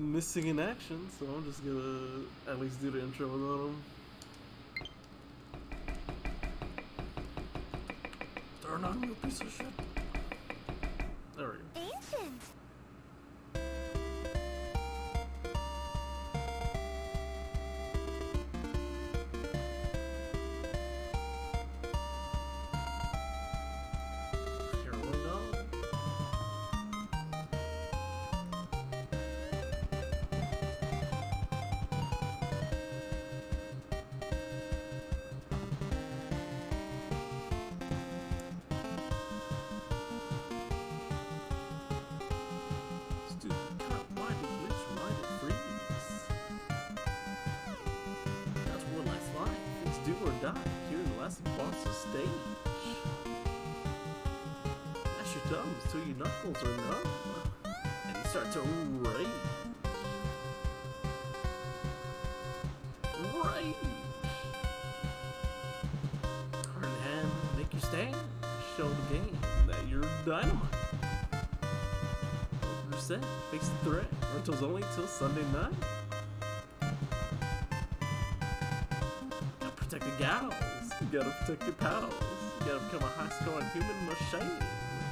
missing in action, so I'm just gonna at least do the intro without him. Turn on, you piece of shit. There we go. Ancient. Here we go. Dude, why did glitch? Why did freeze? That's one last line. It's do or die. Here in the last boss's stage. Mash your thumbs till your knuckles are numb. And you start to rage. Rage! Hard in hand, make your stand. Show the game that you're dynamite. Set, face the threat. Rentals only till Sunday night. Gotta protect the gals. You gotta protect your pals. You gotta become a high-scoring human machine.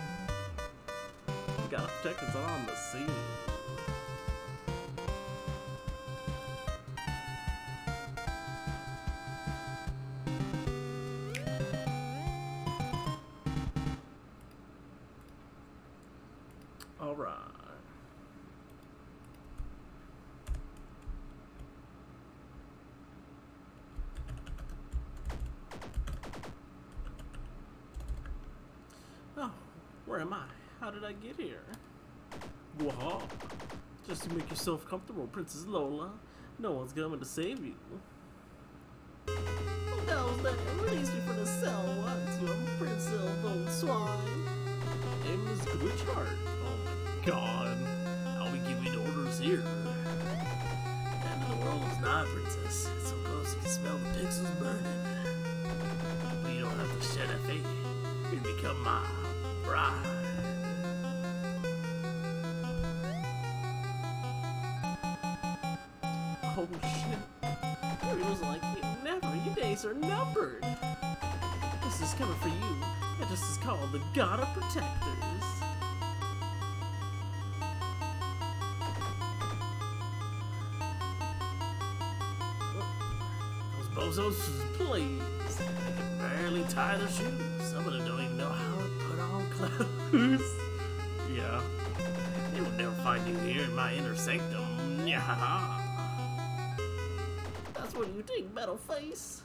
You gotta protect us on the scene. All right. Oh, where am I? How did I get here? Whoa. Just to make yourself comfortable, Princess Lola. No one's coming to save you. Who knows that release me from the cell once, you Prince Old Swine. Name is Glitchheart. Oh my god. I'll be giving orders here. The end of the world is nigh, Princess. It's so close you can smell the pixels burning. But you don't have to shed a fate. You become my bride. Oh shit. Heroes like you never. Your days are numbered. This is coming for you. And this is called the God of Protectors. Those bozos, please. They can barely tie their shoes. Some of them don't even know how to put on clothes. Yeah. They will never find you here in my inner sanctum. Yeah. That's what you think, Metal Face.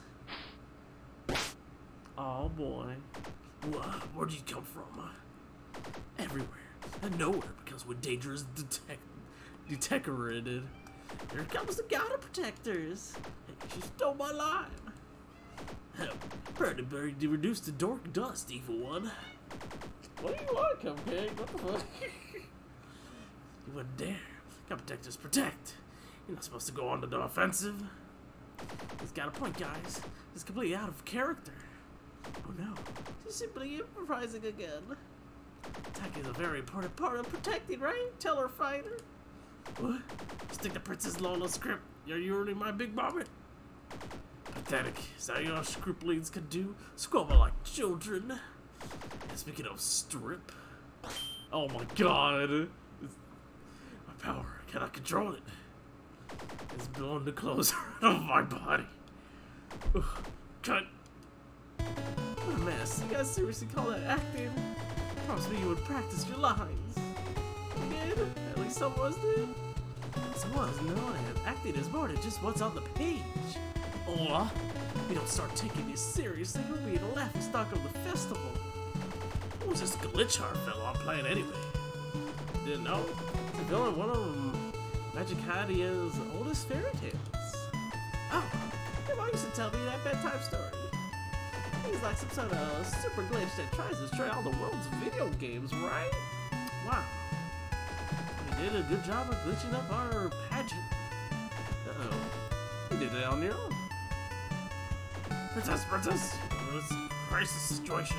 Oh boy. Where'd you come from? Everywhere and nowhere, because when danger is detected. Here comes the God of Protectors. She stole my line. Pretty reduced to dork dust, evil one. What do you want, Cupcake? What the fuck? You wouldn't dare. God Protectors protect. You're not supposed to go on to the offensive. He's got a point, guys. He's completely out of character. Oh no. She's simply improvising again. Attack is a very important part of protecting, right? Tell her, fighter. What? Stick to Princess Lola's script. You're ruining my big moment. Pathetic. Is that your scriptlings can do? Squabble like children. And speaking of strip. Oh my god. My power. I cannot control it. It's blowing the clothes out of my body. Ugh. Cut. What a mess. You guys seriously call that acting? Promise me you would practice your lines. You did? At least some of us did. Some of us know I have acted as more than just what's on the page. Or, we don't start taking this seriously, we'll be the laughing stock of the festival. What was this Glitchheart fellow I'm playing anyway? Didn't know. It's a villain, one of Magicadia's oldest fairy tales. Oh, your mom used to tell me that bedtime story. He's like some sort of super glitch that tries to destroy all the world's video games, right? Wow. You did a good job of glitching up our pageant. Uh-oh. You did it on your own. Princess! It's a crisis situation.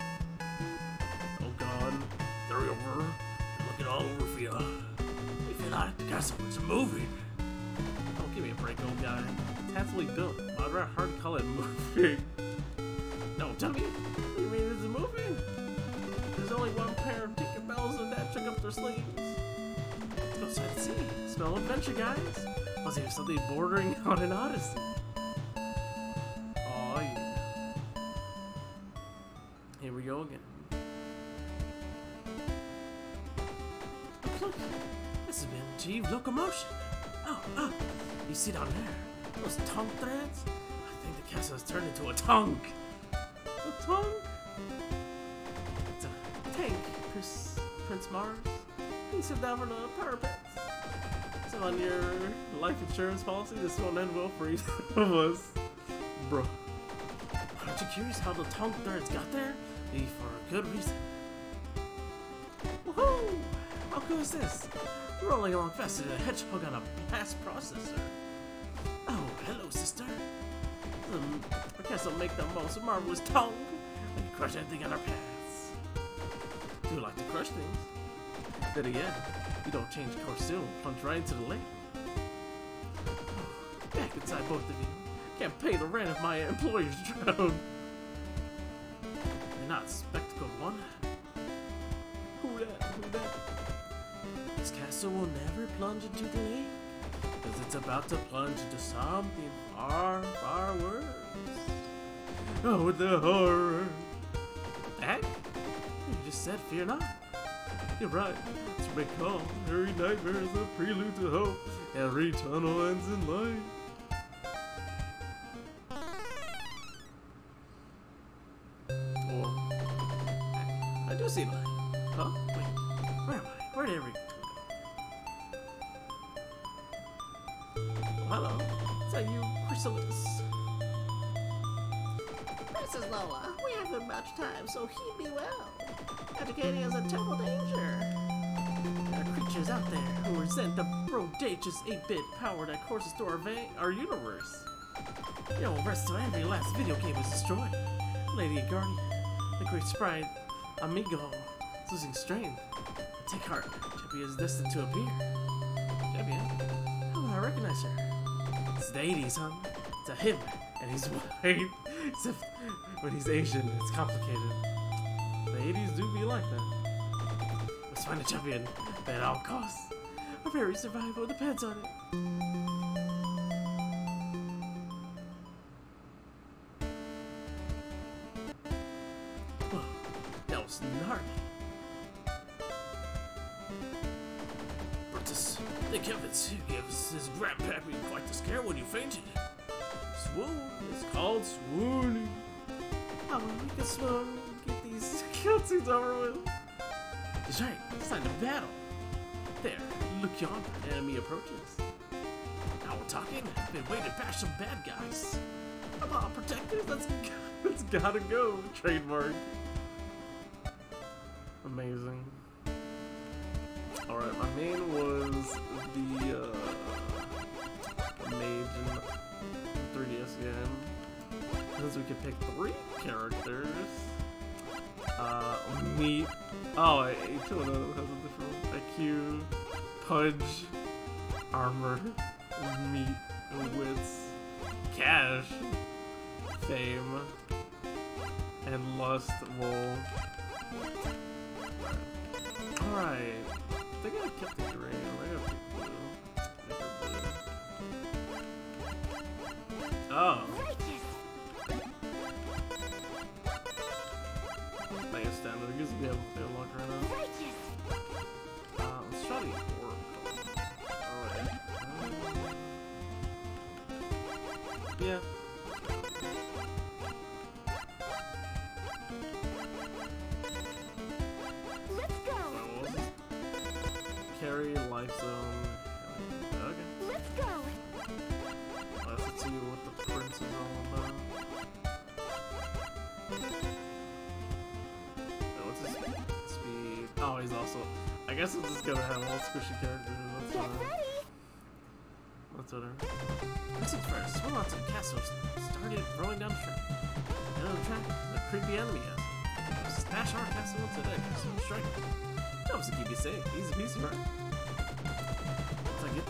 Oh god. They're over. They're looking all over for you. You feel like the castle was moving. Oh, give me a break, old guy. It's handsomely built. I'd rather hard to call it moving. No, tell me. What do you mean it's moving? There's only one pair of Tinkerbells and that trick up their sleeves. Let's go sight and see. Smell adventure, guys. Must have something bordering on an odyssey. Oh yeah. Here we go again. Look, this has been achieved locomotion. Oh, you see down there? Those tongue threads? I think the castle has turned into a tongue. A tongue? It's a tank, Prince Mars. You sit down for the parapets. So on your life insurance policy, this won't end well for either of us. Bro. Aren't you curious how the tongue threads got there? Maybe for a good reason. Woohoo! How cool is this? Rolling along faster than a hedgehog on a blast processor. Oh, hello, sister. Our castle make the most marvelous tongue. We can crush anything on our paths. Do you like to crush things? Then again, you don't change course soon, plunge right into the lake. Oh, back inside both of you. Can't pay the rent if my employers drown. You're not spectacled one. Who that? This castle will never plunge into the lake, because it's about to plunge into something far, far worse. Oh, the horror! Heck? You just said fear not. You're right. It's been called every nightmare is a prelude to hope. Every tunnel ends in light. Or I do see light. Huh? Wait, where am I? Where did we? Oh, hello. Is that you, Chrysalis? Princess Lola, we haven't much time, so heed me well. Educating is a terrible danger. There are creatures out there who resent the prodigious 8-bit power that courses through our universe. Yo, rest till every last video game is destroyed. Lady Guardian, the great sprite, Amigo, is losing strength. Take heart, Champion is destined to appear. Champion? How do I recognize her? It's the 80s, huh? It's a him, and he's white. Except when he's Asian, it's complicated. The 80s do be like that. Let's find a champion at all costs. Our very survival depends on it. Whoa, that was gnarly. Brutus, the Kevins gives his grandpappy quite the scare when you fainted. Swoon, it's called swooning. How about we can swoon and get these cutscenes over with? That's right, it's time to battle. There, look yonder, enemy approaches. Now we're talking, been waiting to bash some bad guys. Come on, protectors, let's gotta go. Trademark. Amazing. Alright, my main was the mage in 3DS game. Since we could pick 3 characters. Meat. Oh, each one of them has a different IQ, Pudge, Armor, Meat, Wits, Cash, Fame, and Lust. Wool. Alright. I think I kept the green. I gotta pick blue. Make her blue. Oh. Nice standard. I guess we have a lock right now. Let's try the orb. Alright. Yeah. Let's go. Carry, life zone. Okay. Let's go. Let's see what the prince is all about. What's his speed? Oh, he's also. I guess I'm just gonna have all squishy characters. That's Get fine. ready. That's whatever. Listen first, swim on some castles. Started rolling down the track. End of the track, the creepy enemy has. Smash our castle into the castle strike. That was to keep you safe. Easy peasy, right?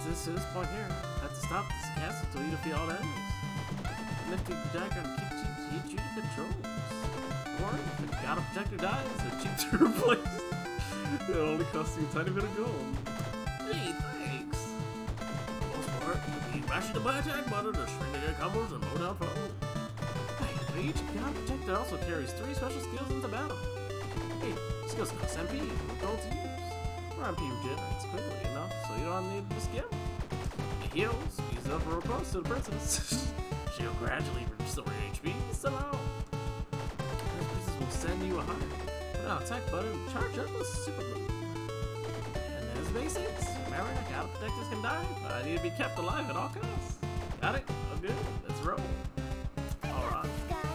to this point here. I have to stop this castle to defeat all the enemies. The nifty projector can teach you the controls. Or if the god of projector dies, they're cheap to replace. It only costs you a tiny bit of gold. Gee, thanks. For the most part, you need mashing the buy attack button to shrink the combos and load out foes. Hey, each god projector also carries 3 special skills into battle. Hey, skills cost MP and gold to use. For MP regenerates quickly enough so you don't need to skim. It heals, speeds up real close to the princess. She'll gradually restore your HP somehow. This princess will send you a heart. Now attack button to charge up a super move. And as basics, remember, god protectors can die, but I need to be kept alive at all costs. Got it? Oh good, let's roll. Alright.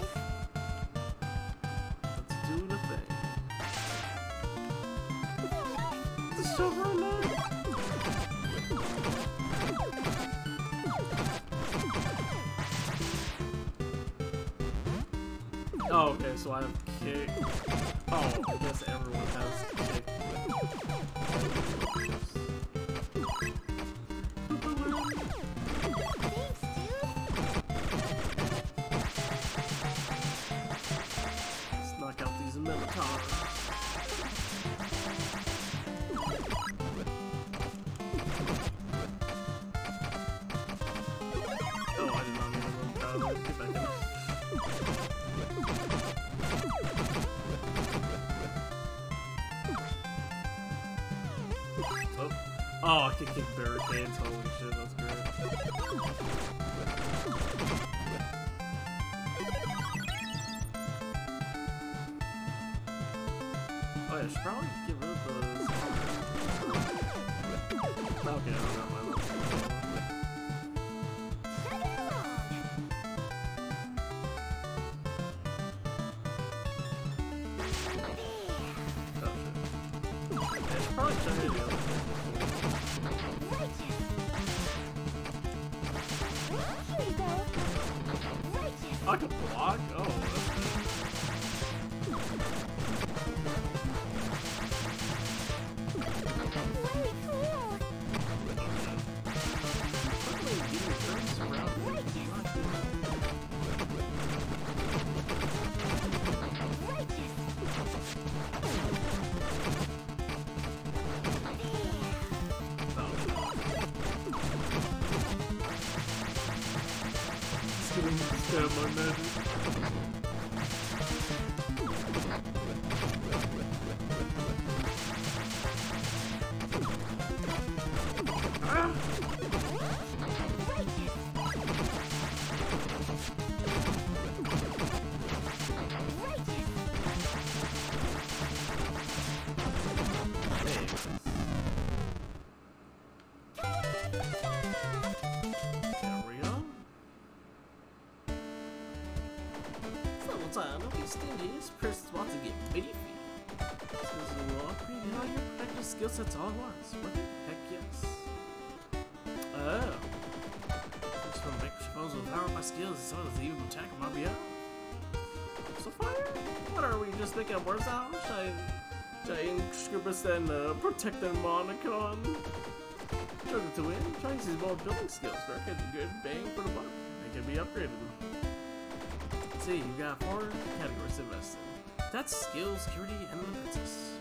Let's do the thing. It's so nice. Oh, okay, so I have kick. Oh, I guess everyone has kick. Let's knock out these Minotaurs. Oh, I did not need a Minotaur. Get back in. Oh, I can kick barricades. Holy shit, that's great. Oh, yeah, I should probably get rid of those. Okay, never mind. Oh, shit. Yeah, I should probably check it out. I can block? Oh, that's good. My magic. Time, don't be stingy. This person's about to get beefy. This is a little upgrade in all your practice skill sets all at once. Worth it? Heck yes. Oh. Thanks for making suppose with power my skills as well as the even attack of my BR. So far, what are we just making up words out? Giant Scribus and Protect and Monicon. Struggle to win. Try to use more building skills, but get a good bang for the buck. They can be upgraded. See, you've got 4 categories to invest in. That's skill, security, and the princess.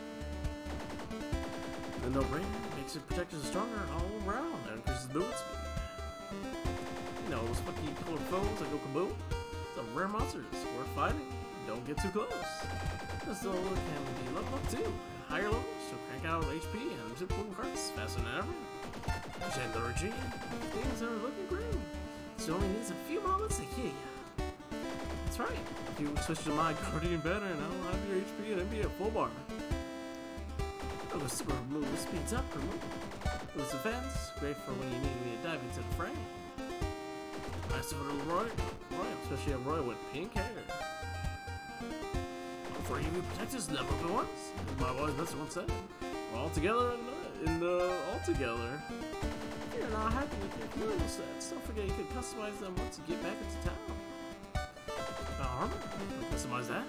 The no-brainer makes your protectors stronger all around and increases movement speed. You know, those funky colored foes that go kaboom? Some rare monsters worth fighting. Don't get too close. This little can be leveled up too. At higher levels, she'll crank out HP and super moving carts faster than ever. Change the regime. Things are looking grim. She only needs a few moments to heal you. That's right. If you switch to my Guardian better, and I'll have your HP and MP at full bar. Oh, the super move speeds up her move. Boost defense, great for when you need me to dive into the fray. Nice for Roy, especially a Roy with pink hair. For you protectors, never been once. As my wise master once said, we're all together all together. If you're not happy with your funeral sets, don't forget you can customize them once you get back into town. Armor? Customize that?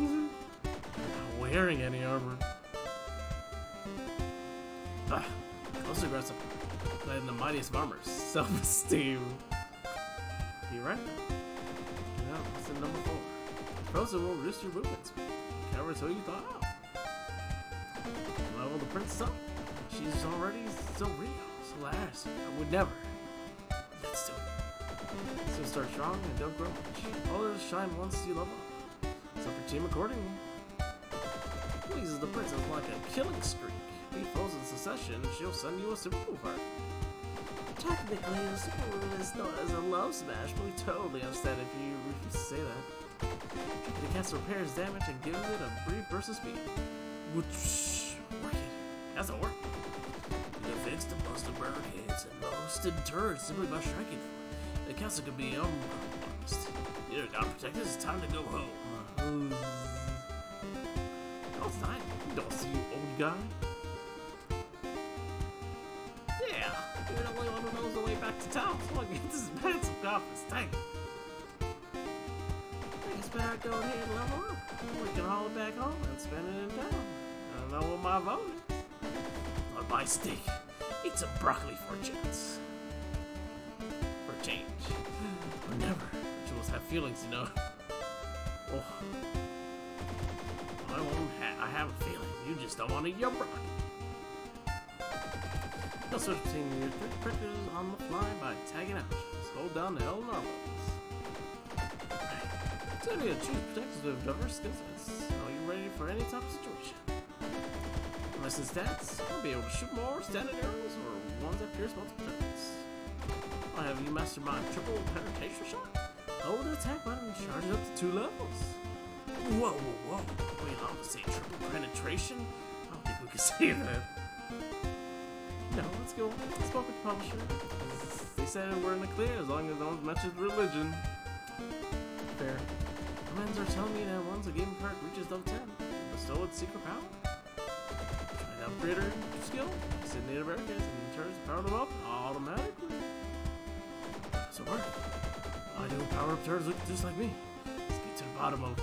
Not wearing any armor. Most aggressive. Playing the mightiest of armors. Self-esteem. You're right. Yeah, that's in number 4. Frozen will reduce your movement speed. Cowards who you thought out. Level the princess up. She's already so real. So last, I would never. Let's do it. So start strong and don't grow much. Others shine once you level up. So for team accordingly. Pleases the princess like a killing streak. Beat foes in succession, she'll send you a super move art. Technically, the super move is known as a love smash, but we totally understand if you refuse to say that. The cast repairs damage and gives it a brief burst of speed. Which wicked. That's a work. You can fix the busted barricades and roasted turrets simply by striking them. The castle could be uncompromised. You're God protected, it's time to go home. Oh, it's time. Don't see you, old guy. Yeah, you're the only one who knows the way back to town. So look, this is expensive office. Dang. I guess better go ahead and level up. We can haul it back home and spend it in town. I don't know what my vote is. On my steak, eat some broccoli for a chance. For a change. Or never. Rituals have feelings, you know. Oh. I have a feeling you just don't want to eat your broccoli. You'll switch between your 3 characters on the fly by tagging out. Just hold down the L and R buttons. It's going to choose protectors with diverse skill sets. Are you ready for any type of situation? Listen stats, you'll be able to shoot more standard arrows or ones that pierce multiple targets. I'll have you master my triple penetration shot. Hold the attack button and charge it up to 2 levels. Whoa, whoa, whoa. Wait, I want to say triple penetration? I don't think we can say that. No, let's go. I spoke with the publisher. They said we're in the clear as long as no one mentions religion. Fair. Friends are telling me that once a game card reaches level 10, bestow its secret power. Try to upgrade her skill, send native barricades, and turns power them up automatically. So work. I do power up turns look just like me. Let's get to the bottom of.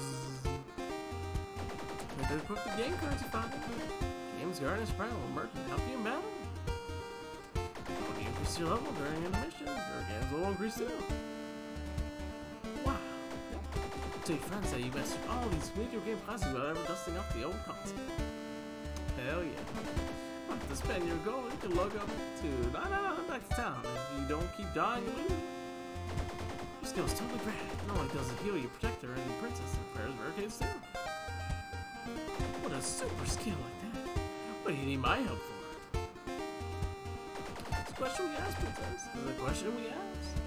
They did equip the game cards you found. Game's Guardian Sprite will emerge and help you in battle. When you increase your level during intermission, your games will increase too. Wow. Yep. Tell your friends that you mastered all these video game classes without ever dusting off the old content. Hell yeah. Well, to spend your gold, you can log up to back to town. If you don't keep dying and losing, your skill's totally grand. Not only does it heal you, protector, and the princess, it repairs barricades too. What a super skill like that. What do you need my help for? It's a question we asked, princess. It's a question we asked.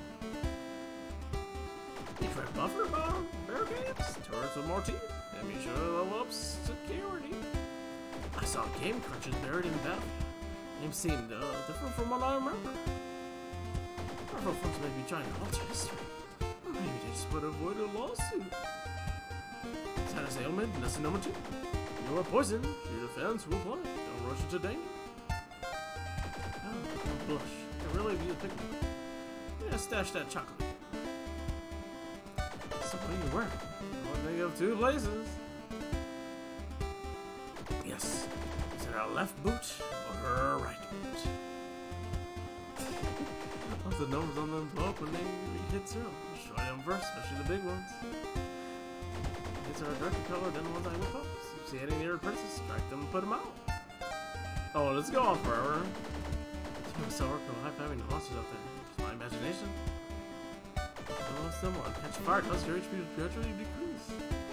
You try buffer bomb barricades, turrets with more teeth, and be sure to level up security. I saw game crunches buried in the battle. Names seemed different from what I remember. Powerful folks may be trying to alter history. Or maybe they just would avoid a lawsuit. Status ailment, lesson number 2. You are poisoned. Your defense will apply. Don't rush into danger. Oh, don't blush. I really need to pick me. Yeah, stash that chocolate. So what do you wear? One thing of 2 places. Yes. Is it our left boot or her right boot? Once the numbers on them blow up when they hit 0. Destroy them first, especially the big ones. Hits are a darker color than the ones I whip up. If you see any near princess, strike them and put them out. Oh, let's go on forever. It's so high-fiving the monsters out there. It's my imagination. Oh, someone. Catch fire, cause your HP will gradually decrease.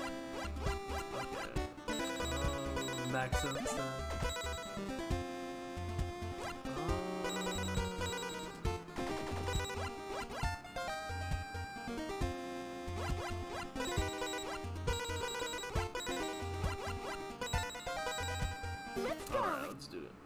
Okay. Max up Alright, let's do it.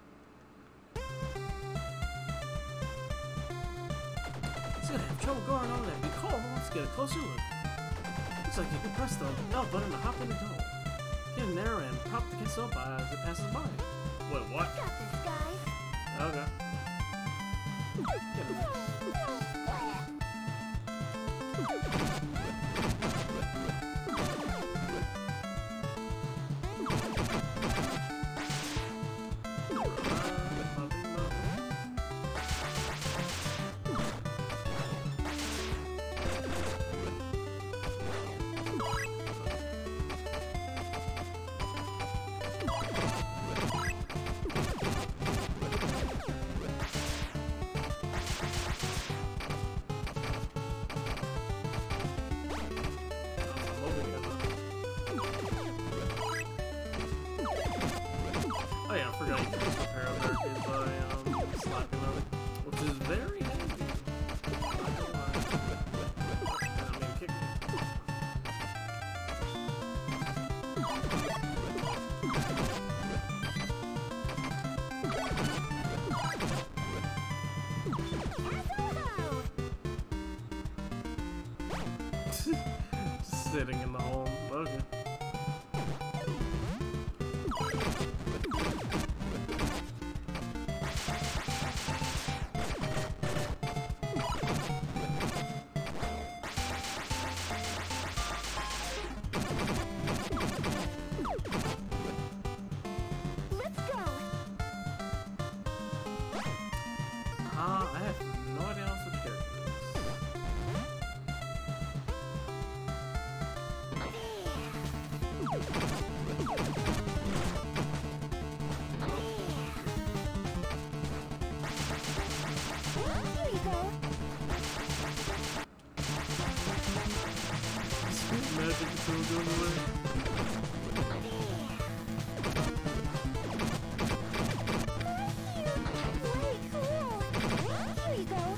It's gonna have trouble going on that big hole. Let's get a closer look. Looks like you can press the L button to hop in the tunnel. Get in there and prop the castle up as it passes by. Wait, what? Got this, guys. Okay. Get in there. Yeah, you can just repair a barricade by slapping on it, which is very handy. Not gonna lie. I mean, kick. Just sitting in the hole. Okay. I have no idea how to character Here you go. Magic is still doing the way. Very cool. Here you go.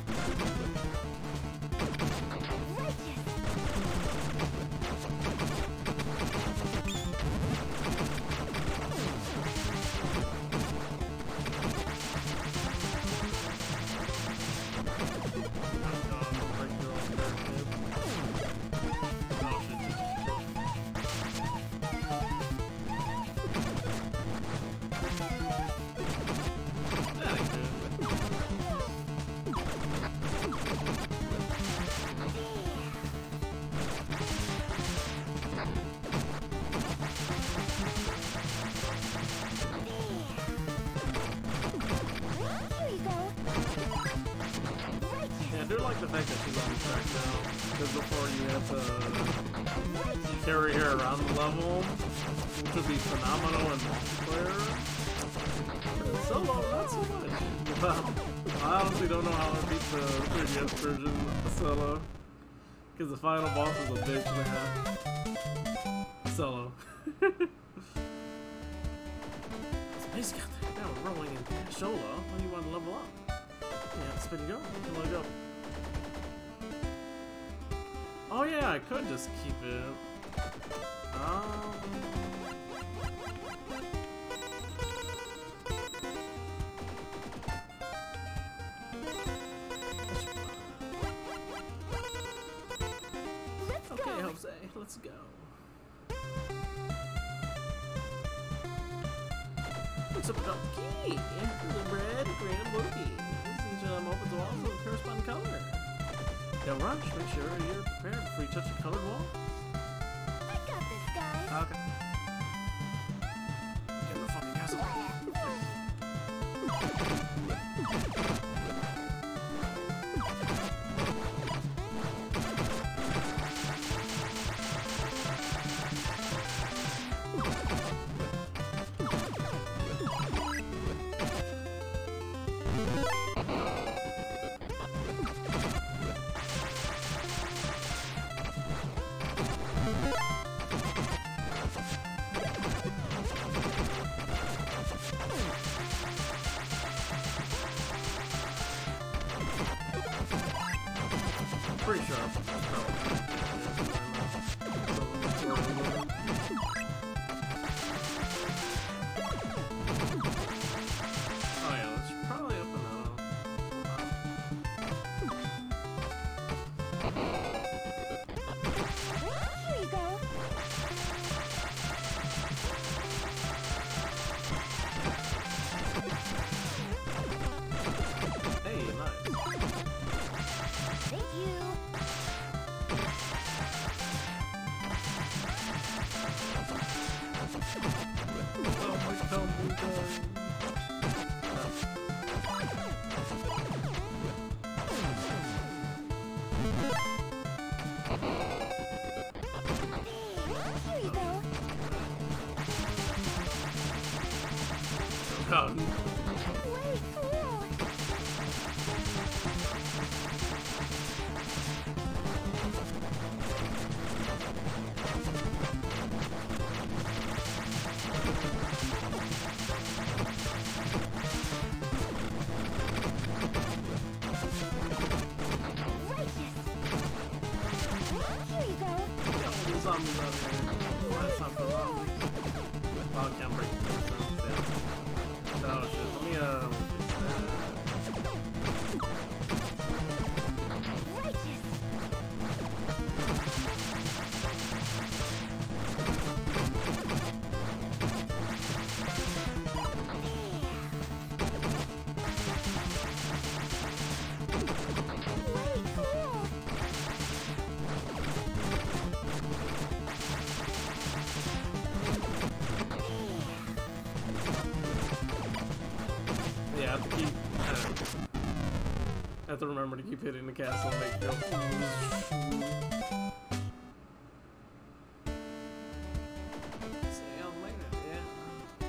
I do like the fact that she's on the track now, because before you have to carry her around the level, which would be phenomenal in multiplayer. Solo, not so much. I honestly don't know how I beat the 3DS version of Solo, because the final boss is a bitch and a half. Solo. It's amazing out there. Now we're rolling in Solo. When do you want to level up? Yeah, spin and go. You want to go? Oh yeah, I could just keep it. Okay, Jose, let's go. What's up with the key? The red, green, and blue keys. Each of them opens the walls with a corresponding color. Don't rush, make sure you're prepared before you touch the colored wall. I got this, guys. Okay. Get the fucking castle. Pretty sure. Oh yeah, let's probably open Here you go. Hey, nice. Thank you. Oh my god, Here you go. God. Way cool. zombies out here. That's not for zombies. Oh, I can't break this down. Oh shit, let me Righteous. Way cool. yeah, I have to keep. I have to remember to keep hitting the castle and make it go. Sail later, yeah.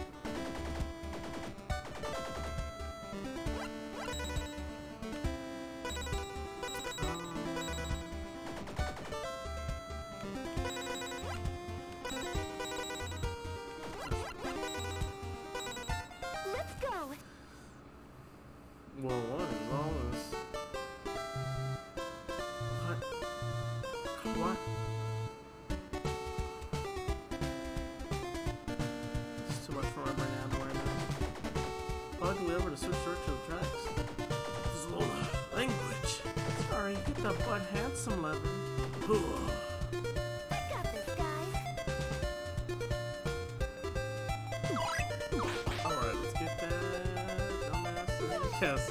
Let's go. Well, what is all this? What? What? It's too much for my brain to handle right now. How do we ever to search to the tracks? Slow language. Sorry, get that butt handsome lever. I got this, guys. Alright, let's get that dumbass. Yes.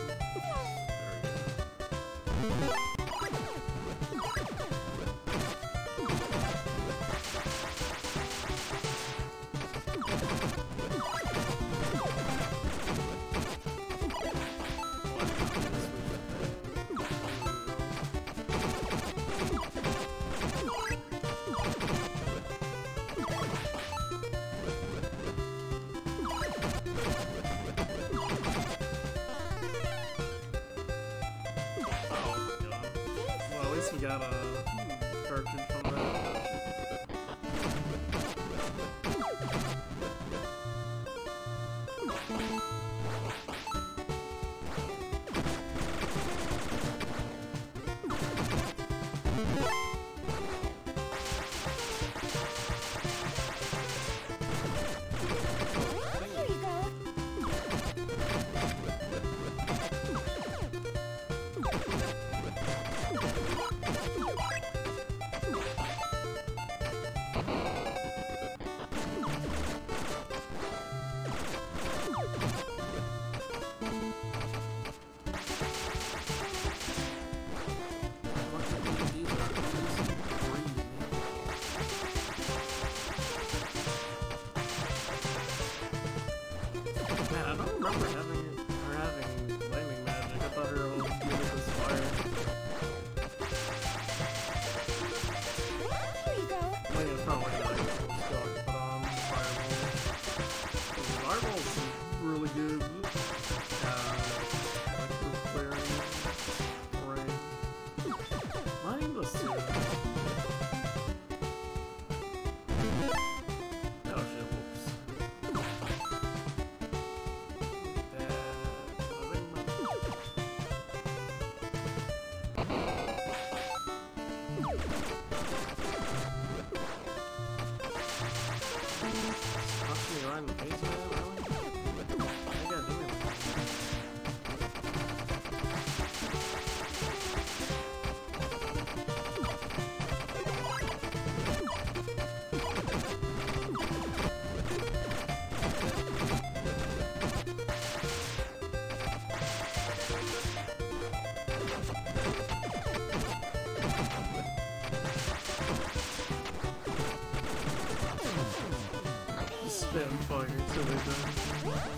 Well, at least we got a cartridge from that. Here you go. Man, I don't remember having lightning magic. I thought her was good with this fire. Here you go. I think it's probably not still I can put on fireball. Fireball's really good. Electric clearing. Rain. Mindless too. Oh shit, whoops. Punch me right in the face, man, really? I gotta do it. Spitting fire until they die.